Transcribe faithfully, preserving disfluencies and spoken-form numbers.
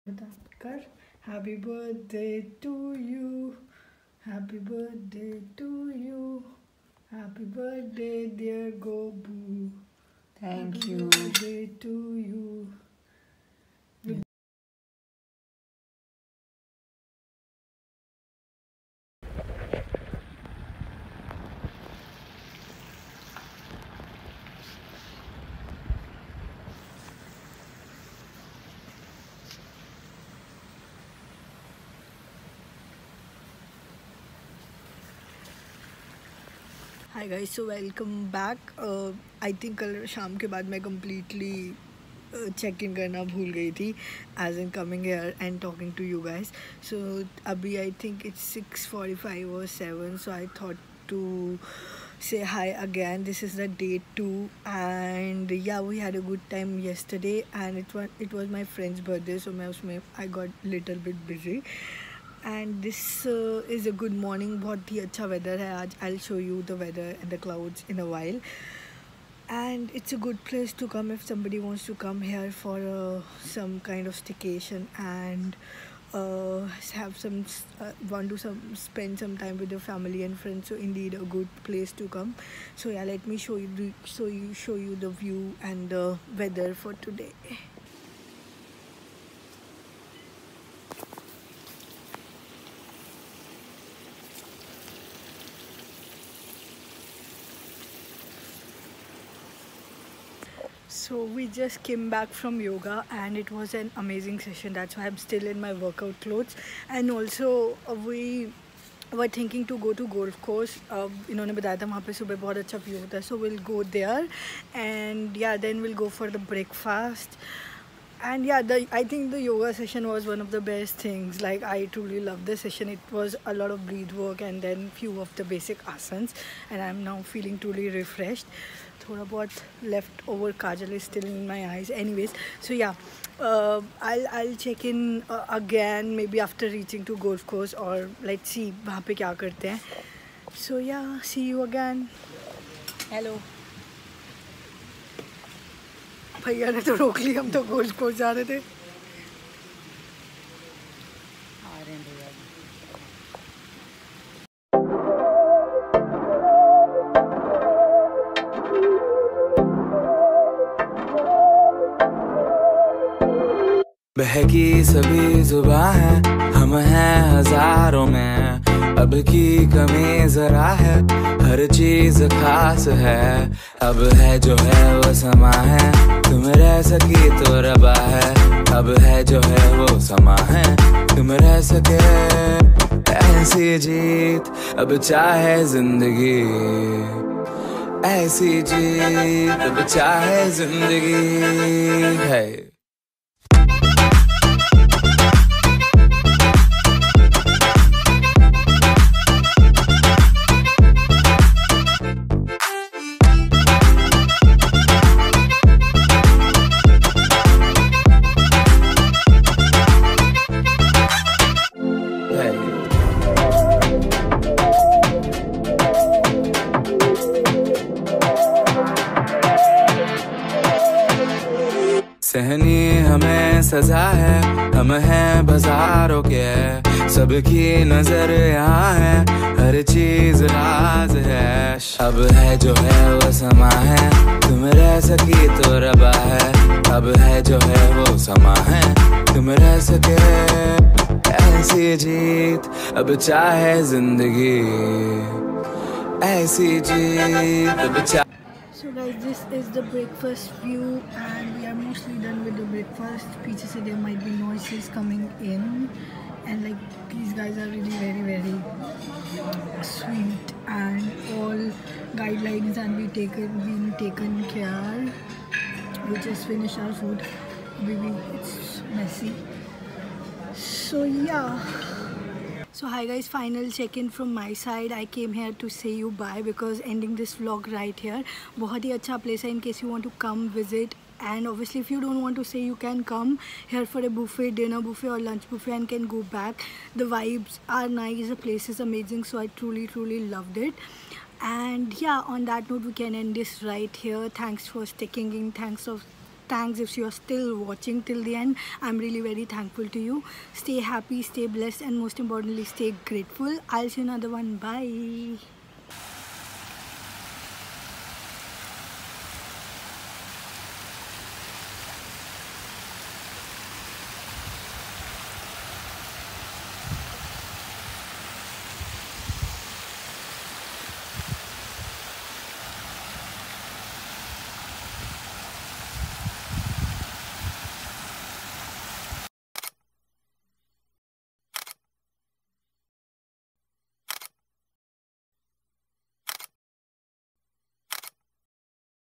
कर Happy birthday to you. Happy birthday to you. Happy birthday, dear Gobu. Thank Happy you. birthday to you. Hi guys, so welcome back. uh, I think कल शाम के बाद मैं completely check in करना भूल गई थी as in coming here and talking to you guys. So अभी I think it's six forty five और seven, so I thought to say hi again. This is the day two, and yeah, we had a good time yesterday, and it was it was my friend's birthday, so मैं उसमें I got little bit busy. And this uh, is a good morning. बहुत ही अच्छा weather है आज. I'll show you the weather and the clouds in a while. And it's a good place to come if somebody wants to come here for uh, some kind of staycation and uh, have some uh, want to some spend some time with your family and friends. So indeed a good place to come. So yeah, let me show you the, so you show you the view and the weather for today. So we just came back from yoga and it was an amazing session. That's why I'm still in my workout clothes. And also uh, we were thinking to go to golf course. uh, इन्होंने बताया था वहाँ पे सुबह बहुत अच्छा view होता है. So we'll go there, and yeah, then we'll go for the breakfast. And yeah, the I think the yoga session was one of the best things. Like, I truly loved the session. It was a lot of breath work and then few of the basic asanas, and I'm now feeling truly refreshed. Thoda bahut left over kajal is still in my eyes. Anyways, so yeah, uh, I'll I'll check in uh, again maybe after reaching to golf course, or let's see वहाँ पे क्या करते हैं. So yeah, see you again. Hello. भैया ने तो रोक लिया, हम तो गोल्फ कोर्स जा रहे थे. बहकी सभी जुबां है, हम हैं हजारों में. अब की कमी जरा है, हर चीज खास है. अब है जो है वो समा है, तुम रह सकी तो रबा है. अब है जो है वो समा है, तुम रह सके. ऐसी जीत अब चाहे जिंदगी, ऐसी जीत अब चाहे जिंदगी है. सहनी हमें सजा है, हम हैं बाजारों के. सबकी नजर यहाँ है, हर चीज राज है. अब है जो है वो समा है, तुम रह सकी तो रबा है. अब है जो है वो समा है, तुम रह सके. ऐसी जीत अब चाहे जिंदगी, ऐसी जीत अब चाहे. So guys, this is the breakfast view, and we are mostly done with the breakfast. पीछे से there might be noises coming in, and like these guys are really very very sweet, and all guidelines and we taken being taken care. We just finished our food. Maybe it's messy. So yeah. So hi guys, final check-in from my side. I came here to say you bye because ending this vlog right here. बहुत ही अच्छा place है in case you want to come visit. And obviously if you don't want to stay, you can come here for a buffet, dinner buffet or lunch buffet, and can go back. The vibes are nice, the place is amazing, so I truly truly loved it. And yeah, on that note we can end this right here. Thanks for sticking in, thanks of thanks if you are still watching till the end. I'm really very thankful to you. Stay happy, stay blessed, and most importantly, stay grateful. I'll see you another one. Bye.